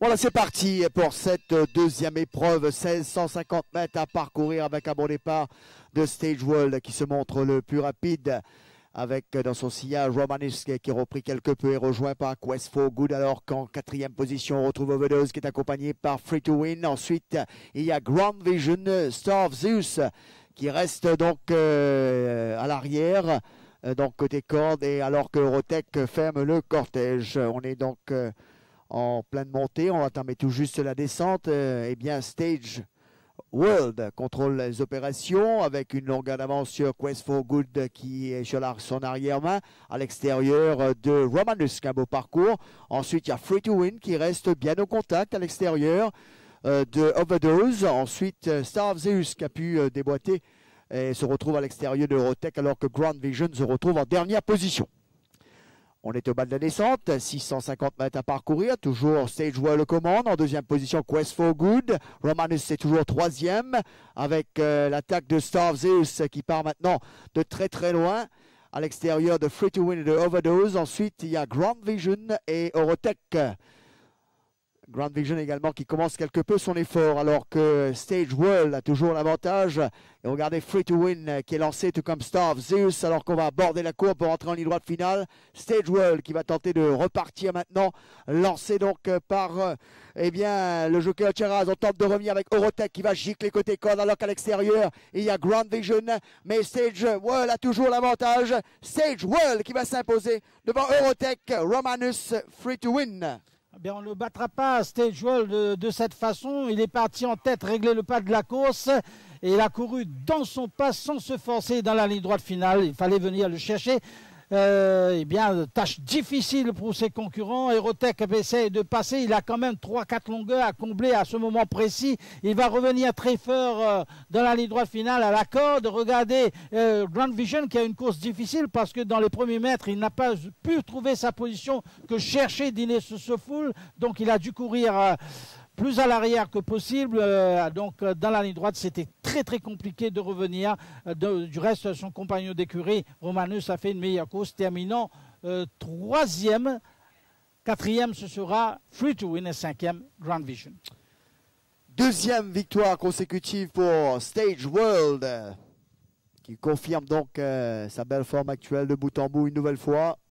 Voilà, c'est parti pour cette deuxième épreuve. 1650 mètres à parcourir avec un bon départ de Stage World qui se montre le plus rapide. Avec dans son sillage Romanus qui a repris quelque peu et rejoint par Quest for Good, alors qu'en quatrième position on retrouve Overdose qui est accompagné par Free to Win. Ensuite il y a Grand Vision, Star of Zeus qui reste donc à l'arrière, donc côté corde, et alors que Eurotech ferme le cortège. On est donc en pleine montée, on va entamer tout juste la descente. Eh bien Stage World contrôle les opérations avec une longueur d'avance sur Quest for Good qui est sur son arrière-main à l'extérieur de Romanus, un beau parcours. Ensuite, il y a Free to Win qui reste bien au contact à l'extérieur de Overdose. Ensuite, Star of Zeus qui a pu déboîter et se retrouve à l'extérieur de Eurotech, alors que Grand Vision se retrouve en dernière position. On est au bas de la descente, 650 mètres à parcourir, toujours Stage World commande. En deuxième position, Quest for Good. Romanus c'est toujours troisième, avec l'attaque de Star of Zeus qui part maintenant de très très loin, à l'extérieur de Free to Win et de Overdose. Ensuite, il y a Grand Vision et Eurotech. Grand Vision également qui commence quelque peu son effort, alors que Stage World a toujours l'avantage. Et regardez Free to Win qui est lancé tout comme Star of Zeus, alors qu'on va aborder la courbe pour entrer en ligne droite finale. Stage World qui va tenter de repartir maintenant, lancé donc par eh bien, le jockey Cheraz. On tente de revenir avec Eurotech qui va gicler côté corde, alors qu'à l'extérieur il y a Grand Vision, mais Stage World a toujours l'avantage. Stage World qui va s'imposer devant Eurotech, Romanus, Free to Win. Bien, on ne battra pas Stage World de cette façon. Il est parti en tête, régler le pas de la course. Et il a couru dans son pas sans se forcer dans la ligne droite finale. Il fallait venir le chercher. Eh bien, tâche difficile pour ses concurrents. Eurotech essaie de passer. Il a quand même 3-4 longueurs à combler à ce moment précis. Il va revenir très fort dans la ligne droite finale à la corde. Regardez Grand Vision qui a une course difficile parce que dans les premiers mètres, il n'a pas pu trouver sa position que cherchait Diné Soulful. Donc, il a dû courir plus à l'arrière que possible, donc dans la ligne droite c'était très très compliqué de revenir. Du reste, son compagnon d'écurie Romanus a fait une meilleure course, terminant troisième. Quatrième ce sera Free to Win et cinquième Grand Vision. Deuxième victoire consécutive pour Stage World qui confirme donc sa belle forme actuelle de bout en bout une nouvelle fois.